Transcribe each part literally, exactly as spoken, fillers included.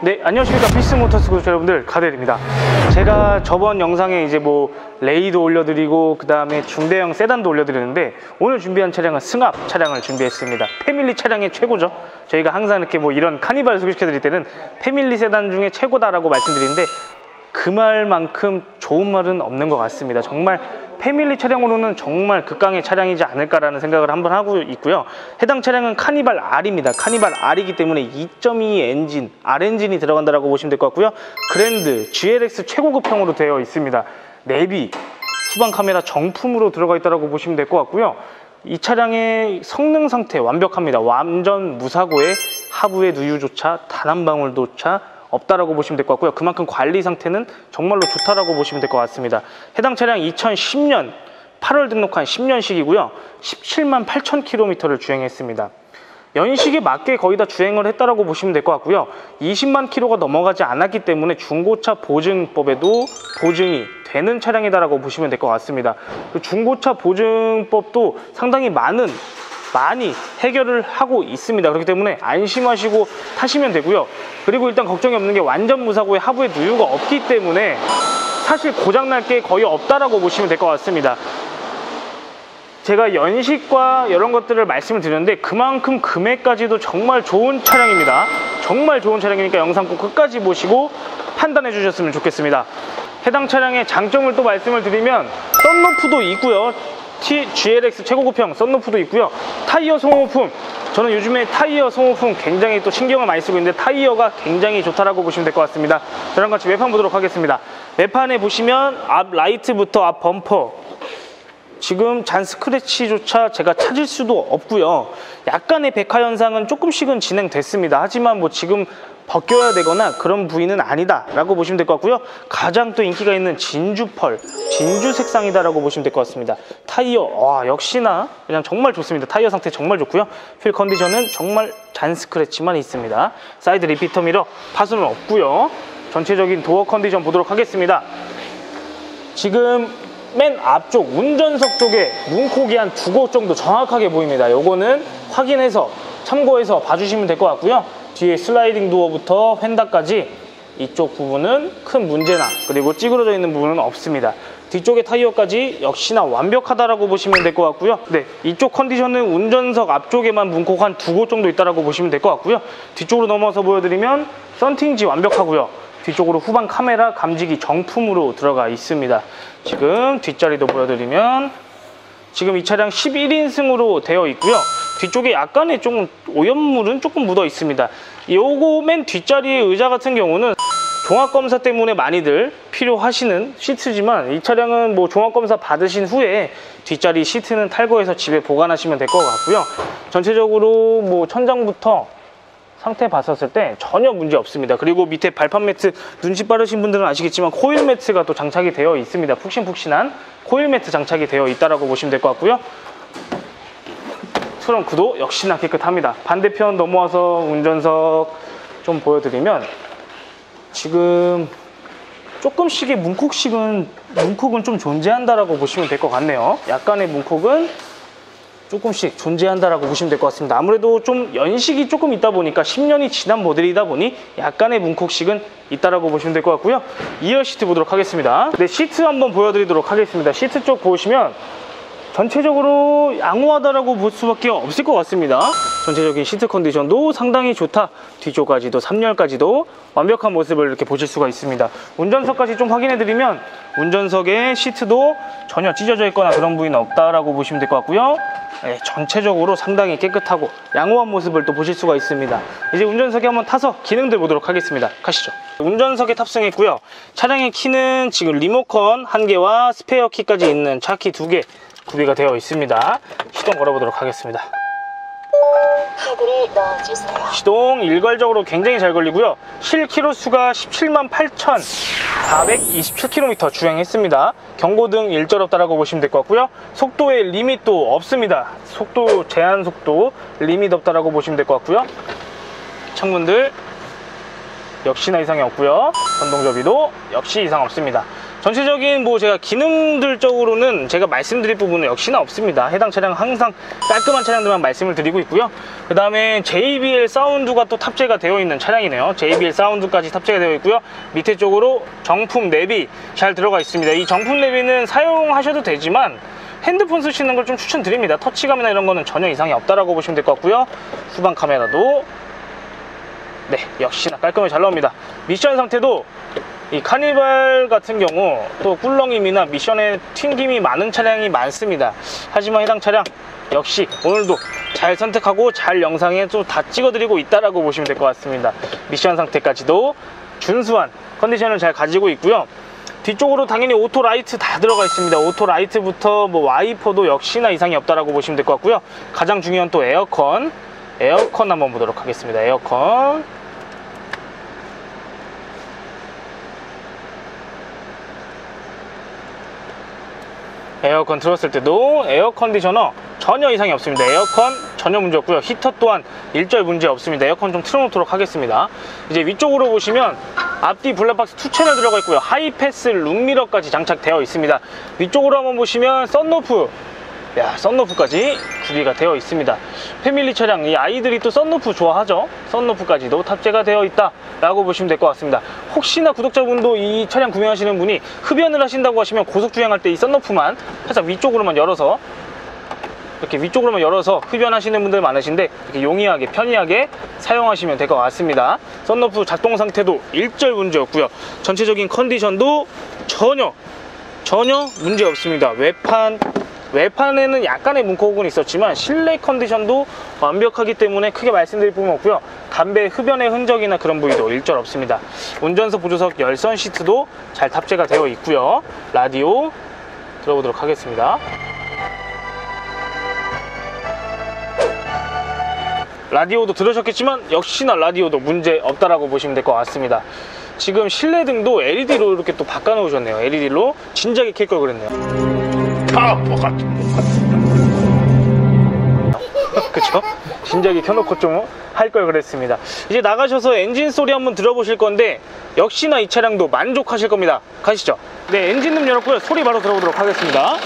네, 안녕하십니까. 피스모터스 구독자 여러분들, 가델입니다. 제가 저번 영상에 이제 뭐 레이도 올려드리고 그 다음에 중대형 세단도 올려드렸는데, 오늘 준비한 차량은 승합 차량을 준비했습니다. 패밀리 차량의 최고죠. 저희가 항상 이렇게 뭐 이런 카니발 소개시켜드릴 때는 패밀리 세단 중에 최고다라고 말씀드리는데, 그 말만큼 좋은 말은 없는 것 같습니다. 정말 패밀리 차량으로는 정말 극강의 차량이지 않을까라는 생각을 한번 하고 있고요. 해당 차량은 카니발 R입니다. 카니발 R이기 때문에 이 점 이 엔진, R 엔진이 들어간다라고 보시면 될 것 같고요. 그랜드, 지엘엑스 최고급형으로 되어 있습니다. 내비, 후방 카메라 정품으로 들어가 있다고 보시면 될 것 같고요. 이 차량의 성능 상태 완벽합니다. 완전 무사고에 하부의 누유조차 단 한 방울조차 없다라고 보시면 될 것 같고요. 그만큼 관리 상태는 정말로 좋다라고 보시면 될 것 같습니다. 해당 차량 이천십 년 팔월 등록한 십 년식이고요. 십칠만 팔천 킬로미터를 주행했습니다. 연식에 맞게 거의 다 주행을 했다라고 보시면 될 것 같고요. 이십만 킬로미터가 넘어가지 않았기 때문에 중고차 보증법에도 보증이 되는 차량이다라고 보시면 될 것 같습니다. 그 중고차 보증법도 상당히 많은 많이 해결을 하고 있습니다. 그렇기 때문에 안심하시고 타시면 되고요. 그리고 일단 걱정이 없는 게 완전 무사고에 하부에 누유가 없기 때문에 사실 고장날 게 거의 없다라고 보시면 될 것 같습니다. 제가 연식과 이런 것들을 말씀을 드렸는데, 그만큼 금액까지도 정말 좋은 차량입니다. 정말 좋은 차량이니까 영상 꼭 끝까지 보시고 판단해 주셨으면 좋겠습니다. 해당 차량의 장점을 또 말씀을 드리면, 썬루프도 있고요. 지엘엑스 최고급형 썬루프도 있고요. 타이어 소모품, 저는 요즘에 타이어 소모품 굉장히 또 신경을 많이 쓰고 있는데, 타이어가 굉장히 좋다라고 보시면 될 것 같습니다. 저랑 같이 외판 보도록 하겠습니다. 외판에 보시면 앞 라이트부터 앞 범퍼, 지금 잔 스크래치조차 제가 찾을 수도 없고요. 약간의 백화 현상은 조금씩은 진행됐습니다. 하지만 뭐 지금 벗겨야 되거나 그런 부위는 아니다 라고 보시면 될 것 같고요. 가장 또 인기가 있는 진주 펄, 진주 색상이다 라고 보시면 될 것 같습니다. 타이어, 와, 역시나 그냥 정말 좋습니다. 타이어 상태 정말 좋고요. 휠 컨디션은 정말 잔 스크래치만 있습니다. 사이드 리피터 미러 파손은 없고요. 전체적인 도어 컨디션 보도록 하겠습니다. 지금 맨 앞쪽 운전석 쪽에 문콕이 한 두 곳 정도 정확하게 보입니다. 요거는 확인해서 참고해서 봐주시면 될 것 같고요. 뒤에 슬라이딩 도어부터 휀다까지 이쪽 부분은 큰 문제나 그리고 찌그러져 있는 부분은 없습니다. 뒤쪽의 타이어까지 역시나 완벽하다라고 보시면 될 것 같고요. 네, 이쪽 컨디션은 운전석 앞쪽에만 문콕 한 두 곳 정도 있다라고 보시면 될 것 같고요. 뒤쪽으로 넘어서 보여드리면 썬팅지 완벽하고요. 뒤쪽으로 후방 카메라 감지기 정품으로 들어가 있습니다. 지금 뒷자리도 보여드리면, 지금 이 차량 십일 인승으로 되어 있고요. 뒤쪽에 약간의 좀 오염물은 조금 묻어 있습니다. 요거 맨 뒷자리의 의자 같은 경우는 종합검사 때문에 많이들 필요하시는 시트지만, 이 차량은 뭐 종합검사 받으신 후에 뒷자리 시트는 탈거해서 집에 보관하시면 될 것 같고요. 전체적으로 뭐 천장부터 상태 봤었을 때 전혀 문제 없습니다. 그리고 밑에 발판 매트, 눈치 빠르신 분들은 아시겠지만 코일 매트가 또 장착이 되어 있습니다. 푹신푹신한 코일 매트 장착이 되어 있다라고 보시면 될 것 같고요. 트렁크도 역시나 깨끗합니다. 반대편 넘어와서 운전석 좀 보여드리면, 지금 조금씩의 문콕식은 문콕은 좀 존재한다라고 보시면 될 것 같네요. 약간의 문콕은 조금씩 존재한다라고 보시면 될 것 같습니다. 아무래도 좀 연식이 조금 있다 보니까 십 년이 지난 모델이다 보니 약간의 문콕식은 있다라고 보시면 될 것 같고요. 이어 시트 보도록 하겠습니다. 네, 시트 한번 보여드리도록 하겠습니다. 시트 쪽 보시면 전체적으로 양호하다라고 볼 수밖에 없을 것 같습니다. 전체적인 시트 컨디션도 상당히 좋다. 뒤쪽까지도 삼 열까지도 완벽한 모습을 이렇게 보실 수가 있습니다. 운전석까지 좀 확인해드리면, 운전석의 시트도 전혀 찢어져 있거나 그런 부위는 없다라고 보시면 될 것 같고요. 네, 전체적으로 상당히 깨끗하고 양호한 모습을 또 보실 수가 있습니다. 이제 운전석에 한번 타서 기능들 보도록 하겠습니다. 가시죠. 운전석에 탑승했고요. 차량의 키는 지금 리모컨 한 개와 스페어 키까지 있는 차키 두 개 구비가 되어 있습니다. 시동 걸어보도록 하겠습니다. 카드를 넣어주세요. 시동 일괄적으로 굉장히 잘 걸리고요. 실 킬로수가 십칠만 팔천사백이십칠 킬로미터 주행했습니다. 경고등 일절 없다라고 보시면 될 것 같고요. 속도의 리밋도 없습니다. 속도 제한 속도 리밋 없다라고 보시면 될 것 같고요. 창문들 역시나 이상이 없고요. 전동 접이도 역시 이상 없습니다. 전체적인 뭐 제가 기능들적으로는 제가 말씀드릴 부분은 역시나 없습니다. 해당 차량 항상 깔끔한 차량들만 말씀을 드리고 있고요. 그 다음에 제이비엘 사운드가 또 탑재가 되어 있는 차량이네요. 제이비엘 사운드까지 탑재가 되어 있고요. 밑에 쪽으로 정품 내비 잘 들어가 있습니다. 이 정품 내비는 사용하셔도 되지만 핸드폰 쓰시는 걸 좀 추천드립니다. 터치감이나 이런 거는 전혀 이상이 없다라고 보시면 될 것 같고요. 후방 카메라도 네, 역시나 깔끔하게 잘 나옵니다. 미션 상태도 이 카니발 같은 경우 또 꿀렁임이나 미션에 튕김이 많은 차량이 많습니다. 하지만 해당 차량 역시 오늘도 잘 선택하고 잘 영상에 또 다 찍어드리고 있다라고 보시면 될 것 같습니다. 미션 상태까지도 준수한 컨디션을 잘 가지고 있고요. 뒤쪽으로 당연히 오토 라이트 다 들어가 있습니다. 오토 라이트부터 뭐 와이퍼도 역시나 이상이 없다라고 보시면 될 것 같고요. 가장 중요한 또 에어컨, 에어컨 한번 보도록 하겠습니다. 에어컨. 에어컨 틀었을 때도 에어 컨디셔너 전혀 이상이 없습니다. 에어컨 전혀 문제 없고요. 히터 또한 일절 문제 없습니다. 에어컨 좀 틀어놓도록 하겠습니다. 이제 위쪽으로 보시면 앞뒤 블랙박스 투 채널 들어가 있고요. 하이패스 룸미러까지 장착되어 있습니다. 위쪽으로 한번 보시면 썬루프, 야, 썬루프까지 구비가 되어 있습니다. 패밀리 차량, 이 아이들이 또 썬루프 좋아하죠. 썬루프까지도 탑재가 되어 있다 라고 보시면 될 것 같습니다. 혹시나 구독자분도 이 차량 구매하시는 분이 흡연을 하신다고 하시면 고속주행할 때 이 썬루프만 살짝 위쪽으로만 열어서 이렇게 위쪽으로만 열어서 흡연하시는 분들 많으신데 이렇게 용이하게 편리하게 사용하시면 될 것 같습니다. 썬루프 작동 상태도 일절 문제 없고요. 전체적인 컨디션도 전혀 전혀 문제 없습니다. 외판 외판에는 약간의 문콕은 있었지만 실내 컨디션도 완벽하기 때문에 크게 말씀드릴 부분 없고요. 담배 흡연의 흔적이나 그런 부위도 일절 없습니다. 운전석 보조석 열선 시트도 잘 탑재가 되어 있고요. 라디오 들어보도록 하겠습니다. 라디오도 들으셨겠지만 역시나 라디오도 문제 없다라고 보시면 될 것 같습니다. 지금 실내등도 엘이디로 이렇게 또 바꿔 놓으셨네요. 엘이디로 진작에 켤 걸 그랬네요. 타포 같은 것 같습니다. 그쵸? 진작에 켜놓고 좀 할 걸 그랬습니다. 이제 나가셔서 엔진 소리 한번 들어보실 건데 역시나 이 차량도 만족하실 겁니다. 가시죠. 네, 엔진룸 열었고요. 소리 바로 들어보도록 하겠습니다.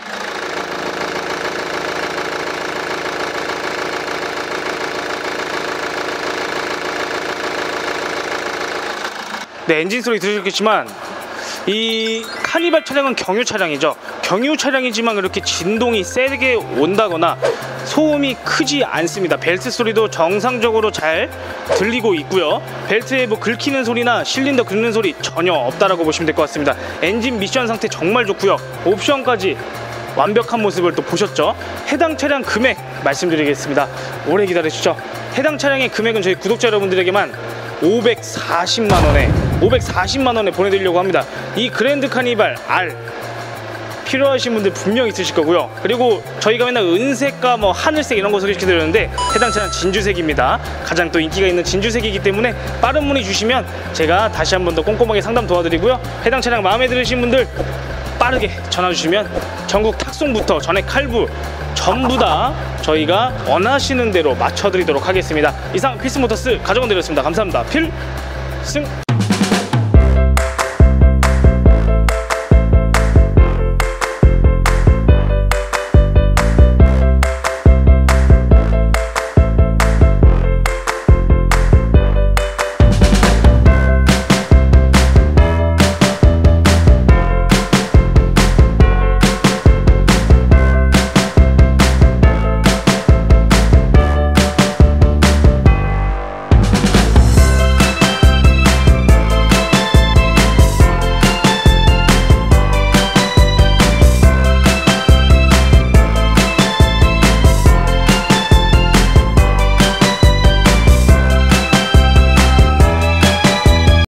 네, 엔진 소리 들으셨겠지만 이 카니발 차량은 경유 차량이죠. 경유 차량이지만 그렇게 진동이 세게 온다거나 소음이 크지 않습니다. 벨트 소리도 정상적으로 잘 들리고 있고요. 벨트에 뭐 긁히는 소리나 실린더 긁는 소리 전혀 없다라고 보시면 될 것 같습니다. 엔진 미션 상태 정말 좋고요. 옵션까지 완벽한 모습을 또 보셨죠. 해당 차량 금액 말씀드리겠습니다. 오래 기다려주시죠. 해당 차량의 금액은 저희 구독자 여러분들에게만 오백사십만 원에 오백사십만 원에 보내드리려고 합니다. 이 그랜드 카니발 R 필요하신 분들 분명 있으실 거고요. 그리고 저희가 맨날 은색과 뭐 하늘색 이런 거 소개시켜드렸는데 해당 차량 진주색입니다. 가장 또 인기가 있는 진주색이기 때문에 빠른 문의 주시면 제가 다시 한 번 더 꼼꼼하게 상담 도와드리고요. 해당 차량 마음에 들으신 분들 빠르게 전화 주시면 전국 탁송부터 전액 할부 전부 다 저희가 원하시는 대로 맞춰드리도록 하겠습니다. 이상 필승모터스 가져온 드렸습니다. 감사합니다. 필승.